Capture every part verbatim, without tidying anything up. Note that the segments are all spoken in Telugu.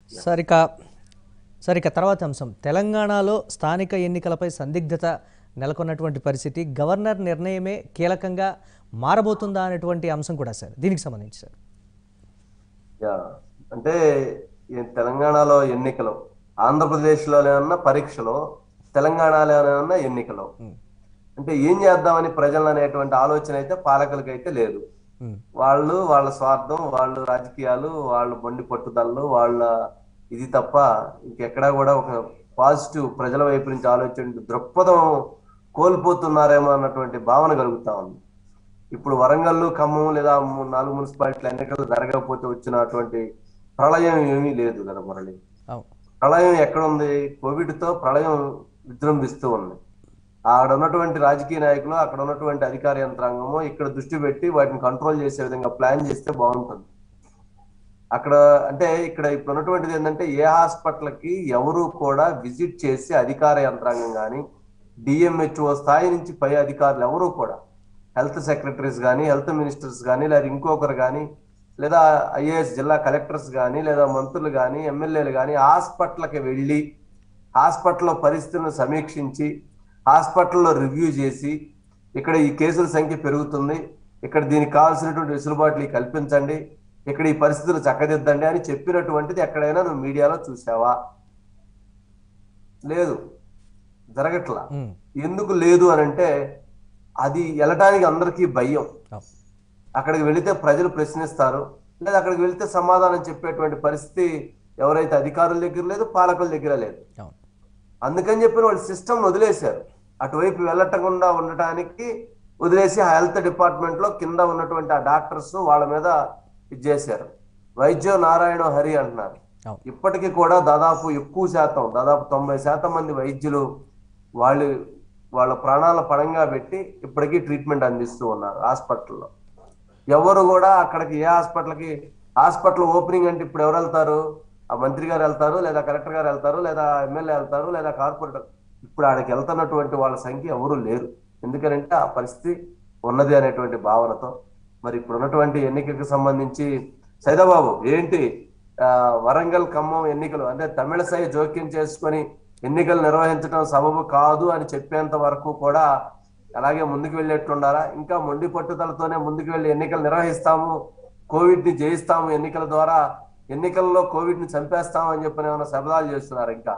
సరిక సరిక తర్వాత అంశం తెలంగాణలో స్థానిక ఎన్నికలపై సందిగ్ధత నెలకొన్నటువంటి పరిస్థితి గవర్నర్ నిర్ణయమే కీలకంగా మారబోతుందా అనేటువంటి అంశం కూడా సార్ దీనికి సంబంధించి సార్ యా అంటే ఈ తెలంగాణలో ఎన్నికలు ఆంధ్రప్రదేశ్లో ఏమన్నా పరీక్షలో తెలంగాణలో ఏమన్నా ఎన్నికలు అంటే ఏం చేద్దామని ప్రజలు అనేటువంటి ఆలోచన అయితే పాలకులకైతే లేదు. వాళ్ళు వాళ్ళ స్వార్థం, వాళ్ళు రాజకీయాలు, వాళ్ళు మొండి పట్టుదలలు, వాళ్ళ ఇది తప్ప ఇంకెక్కడా కూడా ఒక పాజిటివ్ ప్రజల వైపు నుంచి ఆలోచన దృక్పథం కోల్పోతున్నారేమో అన్నటువంటి భావన కలుగుతా ఉంది. ఇప్పుడు వరంగల్, ఖమ్మం లేదా నాలుగు మున్సిపాలిటీల ఎన్నికలు జరగకపోతే వచ్చినటువంటి ప్రళయం ఏమీ లేదు కదా మురళి. ప్రళయం ఎక్కడుంది? కోవిడ్ తో ప్రళయం విజృంభిస్తూ ఉంది. అక్కడ ఉన్నటువంటి రాజకీయ నాయకులు, అక్కడ ఉన్నటువంటి అధికార యంత్రాంగము ఇక్కడ దృష్టి పెట్టి వాటిని కంట్రోల్ చేసే విధంగా ప్లాన్ చేస్తే బాగుంటుంది. అక్కడ అంటే ఇక్కడ ఇప్పుడు ఉన్నటువంటిది ఏంటంటే ఏ హాస్పిటల్కి ఎవరు కూడా విజిట్ చేసి అధికార యంత్రాంగం కానీ డిఎంహెచ్ఓ స్థాయి నుంచి పై అధికారులు ఎవరు కూడా హెల్త్ సెక్రటరీస్ కానీ హెల్త్ మినిస్టర్స్ కానీ లేదా ఇంకొకరు కానీ లేదా ఐఏఎస్ జిల్లా కలెక్టర్స్ కానీ లేదా మంత్రులు కానీ ఎమ్మెల్యేలు కానీ హాస్పిటల్కి వెళ్ళి హాస్పిటల్లో పరిస్థితులను సమీక్షించి హాస్పిటల్లో రివ్యూ చేసి ఇక్కడ ఈ కేసుల సంఖ్య పెరుగుతుంది, ఇక్కడ దీనికి కావాల్సినటువంటి వెసులుబాట్లు కల్పించండి, ఇక్కడ ఈ పరిస్థితులు చక్కదిద్దండి అని చెప్పినటువంటిది ఎక్కడైనా నువ్వు మీడియాలో చూసావా? లేదు, జరగట్లా. ఎందుకు లేదు అని అంటే అది వెళ్ళటానికి అందరికీ భయం. అక్కడికి వెళితే ప్రజలు ప్రశ్నిస్తారు, లేదా అక్కడికి వెళితే సమాధానం చెప్పేటువంటి పరిస్థితి ఎవరైతే అధికారుల దగ్గర లేదు, పాలకుల దగ్గర లేదు. అందుకని చెప్పిన వాళ్ళు సిస్టమ్ వదిలేశారు. అటువైపు వెళ్ళటకుండా ఉండటానికి వదిలేసి హెల్త్ డిపార్ట్మెంట్ లో కింద ఉన్నటువంటి ఆ డాక్టర్స్ వాళ్ళ మీద ఇది చేశారు. వైద్య నారాయణ హరి అంటున్నారు. ఇప్పటికీ కూడా దాదాపు ఎక్కువ శాతం దాదాపు తొంభై శాతం మంది వైద్యులు వాళ్ళు వాళ్ళ ప్రాణాల పణంగా పెట్టి ఇప్పటికీ ట్రీట్మెంట్ అందిస్తూ ఉన్నారు హాస్పిటల్లో. ఎవరు కూడా అక్కడికి ఏ హాస్పిటల్కి హాస్పిటల్ ఓపెనింగ్ అంటే ఇప్పుడు ఎవరు వెళ్తారు? ఆ మంత్రి గారు వెళ్తారు, లేదా కలెక్టర్ గారు వెళ్తారు, లేదా ఎమ్మెల్యే వెళ్తారు, లేదా కార్పొరేటర్. ఇప్పుడు ఆడికి వెళ్తున్నటువంటి వాళ్ళ సంఖ్య ఎవరు లేరు. ఎందుకంటే ఆ పరిస్థితి ఉన్నది అనేటువంటి భావనతో. మరి ఇప్పుడు ఉన్నటువంటి ఎన్నికలకు సంబంధించి సైదాబాబు ఏంటి ఆ వరంగల్ ఖమ్మం ఎన్నికలు అంటే తమిళసై జోక్యం చేసుకొని ఎన్నికలు నిర్వహించడం సబబు కాదు అని చెప్పేంత వరకు కూడా అలాగే ముందుకు వెళ్ళేట్టుండాలా? ఇంకా మొండి పట్టుదలతోనే ముందుకు వెళ్ళి ఎన్నికలు నిర్వహిస్తాము, కోవిడ్ ని జయిస్తాము, ఎన్నికల ద్వారా ఎన్నికల్లో కోవిడ్ ని చంపేస్తాము అని చెప్పని ఏమైనా శబ్దాలు చేస్తున్నారు? ఇంకా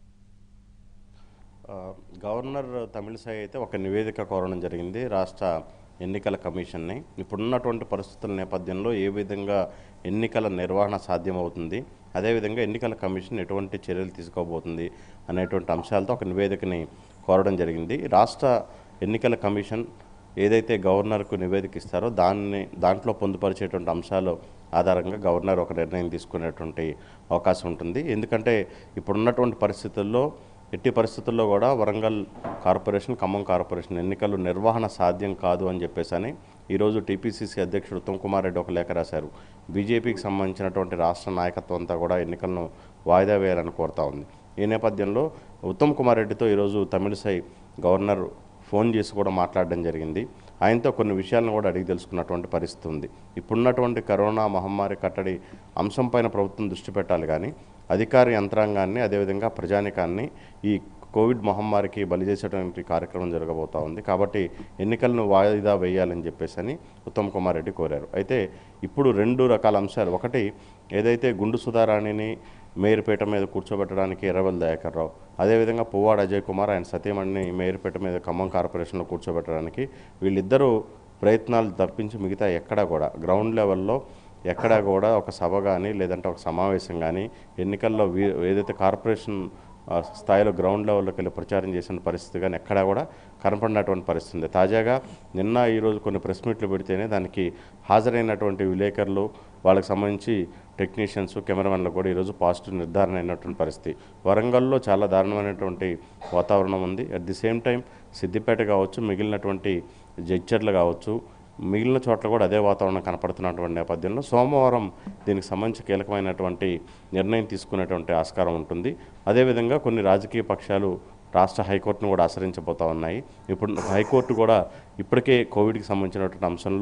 గవర్నర్ తమిళసై అయితే ఒక నివేదిక కోరడం జరిగింది రాష్ట్ర ఎన్నికల కమిషన్ని. ఇప్పుడున్నటువంటి పరిస్థితుల నేపథ్యంలో ఏ విధంగా ఎన్నికల నిర్వహణ సాధ్యమవుతుంది, అదేవిధంగా ఎన్నికల కమిషన్ ఎటువంటి చర్యలు తీసుకోబోతుంది అనేటువంటి అంశాలతో ఒక నివేదికని కోరడం జరిగింది. రాష్ట్ర ఎన్నికల కమిషన్ ఏదైతే గవర్నర్కు నివేదిక ఇస్తారో దాన్ని దాంట్లో పొందుపరిచేటువంటి అంశాలు ఆధారంగా గవర్నర్ ఒక నిర్ణయం తీసుకునేటువంటి అవకాశం ఉంటుంది. ఎందుకంటే ఇప్పుడున్నటువంటి పరిస్థితుల్లో ఎట్టి పరిస్థితుల్లో కూడా వరంగల్ కార్పొరేషన్, ఖమ్మం కార్పొరేషన్ ఎన్నికలు నిర్వహణ సాధ్యం కాదు అని చెప్పేసి అని ఈరోజు టీపీసీసీ అధ్యక్షుడు ఉత్తమ్ కుమార్ రెడ్డి ఒక లేఖ రాశారు. బీజేపీకి సంబంధించినటువంటి రాష్ట్ర నాయకత్వం అంతా కూడా ఎన్నికలను వాయిదా వేయాలని కోరుతా ఉంది. ఈ నేపథ్యంలో ఉత్తమ్ కుమార్ రెడ్డితో ఈరోజు తమిళసై గవర్నర్ ఫోన్ చేసి కూడా మాట్లాడడం జరిగింది. ఆయనతో కొన్ని విషయాలను కూడా అడిగి తెలుసుకున్నటువంటి పరిస్థితి ఉంది. ఇప్పుడున్నటువంటి కరోనా మహమ్మారి కట్టడి అంశంపైన ప్రభుత్వం దృష్టి పెట్టాలి, కానీ అధికార యంత్రాంగాన్ని అదేవిధంగా ప్రజానికాన్ని ఈ కోవిడ్ మహమ్మారికి బలి చేసేటువంటి కార్యక్రమం జరగబోతూ ఉంది. కాబట్టి ఎన్నికలను వాయిదా వేయాలని చెప్పేసి అని ఉత్తమ్ కుమార్ రెడ్డి కోరారు. అయితే ఇప్పుడు రెండు రకాల అంశాలు. ఒకటి, ఏదైతే గుండు సుధారాణిని మేయర్పేట మీద కూర్చోబెట్టడానికి ఎర్రవల్లి దయాకర్ రావు, అదేవిధంగా పువ్వాడ అజయ్ కుమార్ ఆయన సతీమణిని మేయర్పేట మీద ఖమ్మం కార్పొరేషన్లో కూర్చోబెట్టడానికి వీళ్ళిద్దరూ ప్రయత్నాలు తప్పించి మిగతా ఎక్కడా కూడా గ్రౌండ్ లెవెల్లో ఎక్కడా కూడా ఒక సభ కానీ లేదంటే ఒక సమావేశం కానీ ఎన్నికల్లో ఏదైతే కార్పొరేషన్ స్థాయిలో గ్రౌండ్ లెవెల్లోకి వెళ్ళి ప్రచారం చేసిన పరిస్థితి కానీ ఎక్కడా కూడా కనపడినటువంటి పరిస్థితి ఉంది. తాజాగా నిన్న ఈరోజు కొన్ని ప్రెస్ మీట్లు పెడితేనే దానికి హాజరైనటువంటి విలేకరులు, వాళ్ళకి సంబంధించి టెక్నీషియన్స్, కెమెరామెన్లు కూడా ఈరోజు పాజిటివ్ నిర్ధారణ అయినటువంటి పరిస్థితి. వరంగల్లో చాలా దారుణమైనటువంటి వాతావరణం ఉంది. At the same time Siddipet కావచ్చు, మిగిలినటువంటి జడ్చర్లు కావచ్చు, మిగిలిన చోట్ల కూడా అదే వాతావరణం కనపడుతున్నటువంటి నేపథ్యంలో సోమవారం దీనికి సంబంధించి కీలకమైనటువంటి నిర్ణయం తీసుకునేటువంటి ఆస్కారం ఉంటుంది. అదేవిధంగా కొన్ని రాజకీయ పక్షాలు రాష్ట్ర హైకోర్టును కూడా ఆశ్రయించబోతూ ఉన్నాయి. ఇప్పుడు హైకోర్టు కూడా ఇప్పటికే కోవిడ్కి సంబంధించినటువంటి అంశంలో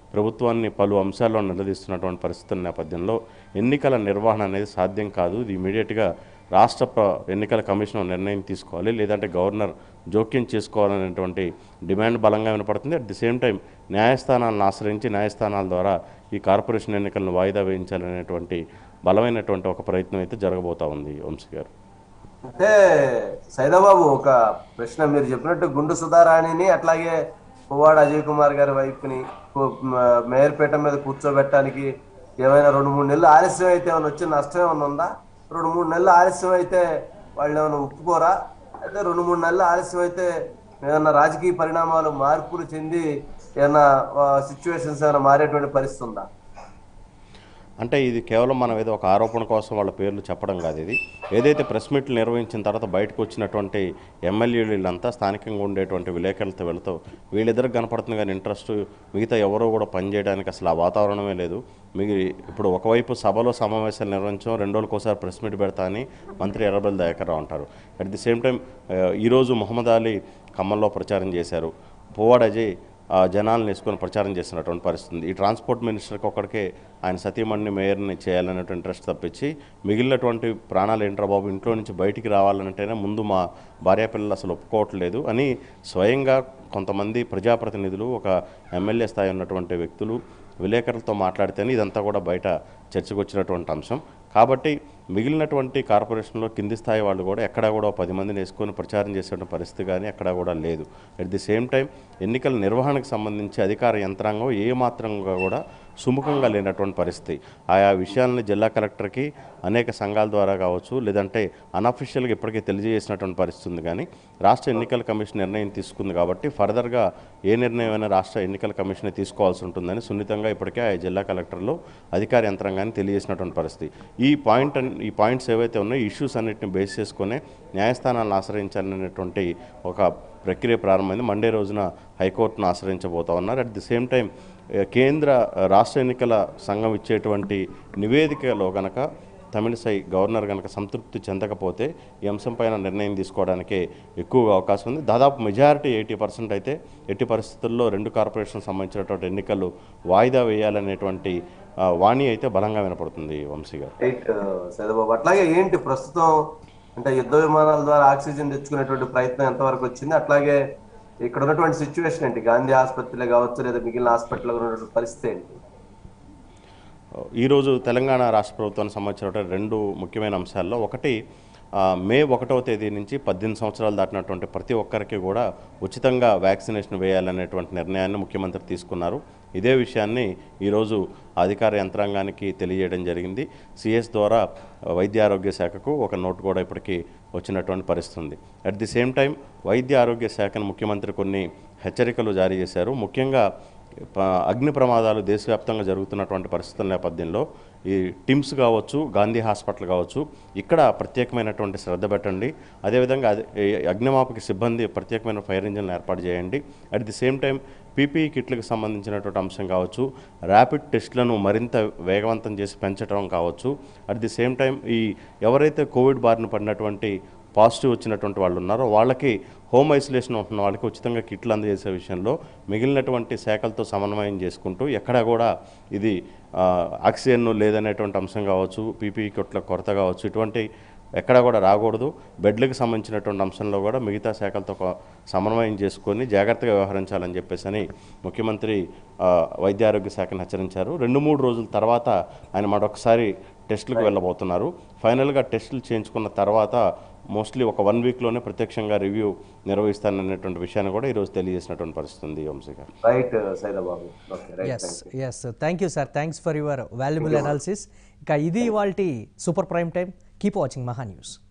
ప్రభుత్వాన్ని పలు అంశాల్లో నిలదీస్తున్నటువంటి పరిస్థితుల నేపథ్యంలో ఎన్నికల నిర్వహణ అనేది సాధ్యం కాదు. ఇది ఇమీడియట్గా రాష్ట్ర ప్ర ఎన్నికల కమిషన్ నిర్ణయం తీసుకోవాలి, లేదంటే గవర్నర్ జోక్యం చేసుకోవాలనేటువంటి డిమాండ్ బలంగా వినపడుతుంది. అట్ ది సేమ్ టైం న్యాయస్థానాలను ఆశ్రయించి న్యాయస్థానాల ద్వారా ఈ కార్పొరేషన్ ఎన్నికలను వాయిదా వేయించాలనేటువంటి బలమైనటువంటి ఒక ప్రయత్నం అయితే జరగబోతా ఉంది. వంశీ గారు, అంటే సైదాబాబు ఒక ప్రశ్న, మీరు చెప్పినట్టు గుండు సుధారాణిని అట్లాగే పువ్వాడ అజయ్ కుమార్ గారి వైపుని మేయర్పేట మీద కూర్చోబెట్టడానికి ఏమైనా రెండు మూడు నెలలు ఆలస్యం అయితే ఏమైనా వచ్చే నష్టం ఏమైనా ఉందా? రెండు మూడు నెలలు ఆలస్యం అయితే వాళ్ళు ఏమైనా ఒప్పుకోరా? అయితే రెండు మూడు నెలలు ఆలస్యం అయితే ఏమైనా రాజకీయ పరిణామాలు మార్పులు చెంది ఏమైనా సిచ్యువేషన్స్ ఏమైనా మారేటువంటి పరిస్థితి ఉందా? అంటే ఇది కేవలం మనం ఏదో ఒక ఆరోపణ కోసం వాళ్ళ పేర్లు చెప్పడం కాదు. ఇది ఏదైతే ప్రెస్ మీట్లు నిర్వహించిన తర్వాత బయటకు వచ్చినటువంటి ఎమ్మెల్యేలు వీళ్ళంతా స్థానికంగా ఉండేటువంటి విలేకరులతో వెళుతూ వీళ్ళిద్దరికి కనపడుతుంది కానీ ఇంట్రెస్ట్ మిగతా ఎవరో కూడా పనిచేయడానికి అసలు ఆ వాతావరణమే లేదు. మిగి ఇప్పుడు ఒకవైపు సభలో సమావేశాలు నిర్వహించడం, రెండు రోజులకు ఒకసారి ప్రెస్ మీట్ పెడతా అని మంత్రి ఎర్రబెల్లి దయాకర్ రావు అంటారు. అట్ ది సేమ్ టైం ఈరోజు మొహమ్మద్ అలీ ఖమ్మంలో ప్రచారం చేశారు, పువ్వాడ అజయ్ జనాలను వేసుకొని ప్రచారం చేస్తున్నటువంటి పరిస్థితి. ఈ ట్రాన్స్పోర్ట్ మినిస్టర్కి ఒక్కడికే ఆయన సతీమణిని మేయర్ని చేయాలనేటువంటి ఇంట్రెస్ట్ తప్పించి మిగిలినటువంటి ప్రాణాలు ఏంట్రా బాబు, ఇంట్లో నుంచి బయటికి రావాలంటేనే ముందు మా భార్య పిల్లలు అసలు ఒప్పుకోవట్లేదు అని స్వయంగా కొంతమంది ప్రజాప్రతినిధులు, ఒక ఎమ్మెల్యే స్థాయి ఉన్నటువంటి వ్యక్తులు విలేకరులతో మాట్లాడితేనే ఇదంతా కూడా బయట చర్చకు వచ్చినటువంటి అంశం. కాబట్టి మిగిలినటువంటి కార్పొరేషన్లో కింది స్థాయి వాళ్ళు కూడా ఎక్కడా కూడా పది మందిని వేసుకొని ప్రచారం చేసే పరిస్థితి కానీ ఎక్కడా కూడా లేదు. అట్ ది సేమ్ టైం ఎన్నికల నిర్వహణకు సంబంధించి అధికార యంత్రాంగం ఏమాత్రంగా కూడా సుముఖంగా లేనటువంటి పరిస్థితి. ఆయా విషయాలని జిల్లా కలెక్టర్కి అనేక సంఘాల ద్వారా కావచ్చు, లేదంటే అన్అఫిషియల్గా ఇప్పటికే తెలియజేసినటువంటి పరిస్థితి ఉంది. కానీ రాష్ట్ర ఎన్నికల కమిషన్ నిర్ణయం తీసుకుంది కాబట్టి ఫర్దర్గా ఏ నిర్ణయం అయినా రాష్ట్ర ఎన్నికల కమిషన్ తీసుకోవాల్సి ఉంటుందని సున్నితంగా ఇప్పటికే ఆ జిల్లా కలెక్టర్లు అధికార యంత్రాంగాన్ని తెలియజేసినటువంటి పరిస్థితి. ఈ పాయింట్ ఈ పాయింట్స్ ఏవైతే ఉన్నాయో ఇష్యూస్ అన్నింటిని బేస్ చేసుకునే న్యాయస్థానాలను ఆశ్రయించాలనేటువంటి ఒక ప్రక్రియ ప్రారంభమైంది. మండే రోజున హైకోర్టును ఆశ్రయించబోతా ఉన్నారు. అట్ ది సేమ్ టైం కేంద్ర రాష్ట్ర ఎన్నికల సంఘం ఇచ్చేటువంటి నివేదికలో కనుక తమిళసై గవర్నర్ కనుక సంతృప్తి చెందకపోతే ఈ అంశంపైన నిర్ణయం తీసుకోవడానికే ఎక్కువగా అవకాశం ఉంది. దాదాపు మెజారిటీ ఎయిటీ పర్సెంట్ అయితే ఎట్టి పరిస్థితుల్లో రెండు కార్పొరేషన్ సంబంధించినటువంటి ఎన్నికలు వాయిదా వేయాలనేటువంటి వాణి అయితే బలంగా వినపడుతుంది. వంశీ గారు, సైదాబాబు, అట్లాగే ఏంటి ప్రస్తుతం అంటే యుద్ధ విమానాల ద్వారా ఆక్సిజన్ తెచ్చుకునేటువంటి ప్రయత్నం ఎంతవరకు వచ్చింది? అట్లాగే ఇక్కడ ఉన్నటువంటి సిచ్యువేషన్ ఏంటి? గాంధీ ఆసుపత్రిలో కావచ్చు లేదా మిగిలిన హాస్పిటల్లో ఉన్నటువంటి పరిస్థితి ఏంటి? ఈరోజు తెలంగాణ రాష్ట్ర ప్రభుత్వానికి సంబంధించినటువంటి రెండు ముఖ్యమైన అంశాల్లో ఒకటి, మే ఒకటవ తేదీ నుంచి పద్దెనిమిది సంవత్సరాలు దాటినటువంటి ప్రతి ఒక్కరికి కూడా ఉచితంగా వ్యాక్సినేషన్ వేయాలనేటువంటి నిర్ణయాన్ని ముఖ్యమంత్రి తీసుకున్నారు. ఇదే విషయాన్ని ఈరోజు అధికార యంత్రాంగానికి తెలియజేయడం జరిగింది. సిఎస్ ద్వారా వైద్య ఆరోగ్య శాఖకు ఒక నోటు కూడా ఇప్పటికీ వచ్చినటువంటి పరిస్థితి ఉంది. అట్ ది సేమ్ టైం వైద్య ఆరోగ్య శాఖను ముఖ్యమంత్రి కొన్ని హెచ్చరికలు జారీ చేశారు. ముఖ్యంగా అగ్ని ప్రమాదాలు దేశవ్యాప్తంగా జరుగుతున్నటువంటి పరిస్థితుల నేపథ్యంలో ఈ టిమ్స్ కావచ్చు, గాంధీ హాస్పిటల్ కావచ్చు, ఇక్కడ ప్రత్యేకమైనటువంటి శ్రద్ధ పెట్టండి. అదేవిధంగా అగ్నిమాపక సిబ్బంది ప్రత్యేకమైన ఫైర్ ఇంజిన్లు ఏర్పాటు చేయండి. At the same time PPE కిట్లకు సంబంధించినటువంటి అంశం కావచ్చు, ర్యాపిడ్ టెస్టులను మరింత వేగవంతం చేసి పెంచడం కావచ్చు. అట్ ది సేమ్ టైం ఈ ఎవరైతే కోవిడ్ బారిన పడినటువంటి పాజిటివ్ వచ్చినటువంటి వాళ్ళు ఉన్నారో వాళ్ళకి హోమ్ ఐసోలేషన్ ఉంటున్న వాళ్ళకి ఉచితంగా కిట్లు అందజేసే విషయంలో మిగిలినటువంటి శాఖలతో సమన్వయం చేసుకుంటూ ఎక్కడా కూడా ఇది ఆక్సిజన్ లేదనేటువంటి అంశం కావచ్చు, పీపీఈ కిట్ల కొరత కావచ్చు, ఇటువంటి ఎక్కడా కూడా రాకూడదు. బెడ్లకు సంబంధించినటువంటి అంశంలో కూడా మిగతా శాఖలతో సమన్వయం చేసుకొని జాగ్రత్తగా వ్యవహరించాలని చెప్పేసి అని ముఖ్యమంత్రి వైద్య ఆరోగ్య శాఖను హెచ్చరించారు. రెండు మూడు రోజుల తర్వాత ఆయన మరొకసారి టెస్టులకు వెళ్ళబోతున్నారు. ఫైనల్గా టెస్టులు చేయించుకున్న తర్వాత మోస్ట్లీ ఒక వన్ వీక్లోనే ప్రత్యక్షంగా రివ్యూ నిర్వహిస్తాననేటువంటి విషయాన్ని కూడా ఈరోజు తెలియజేసినటువంటి పరిస్థితి ఉంది. వంశీ గారు, right Saidababu. Yes yes thank you sir, thanks for your valuable analysis. ఇక ఇది ఇవాల్టి super prime time. Keep watching Maha news.